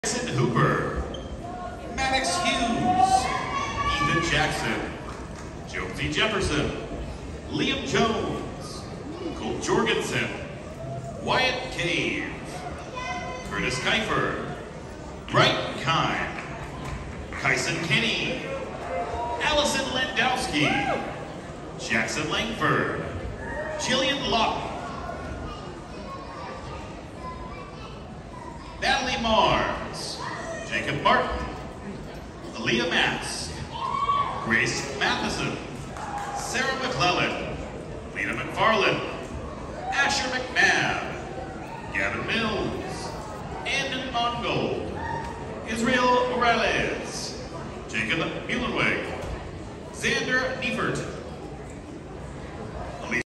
Jackson Hooper, Maddox Hughes, Ethan Jackson, Jonesy Jefferson, Liam Jones, Colt Jorgensen, Wyatt Cave, Curtis Kiefer, Brighton Kine, Kyson Kinney, Allison Landowski, Jackson Langford, Jillian Locke, Natalie Mars, Jacob Martin, Aaliyah Mask, Grace Matheson, Sarah McClellan, Lena McFarland, Asher McNabb, Gavin Mills, Andon Mongold, Israel Morales, Jacob Muhlenweg, Xander Niefert,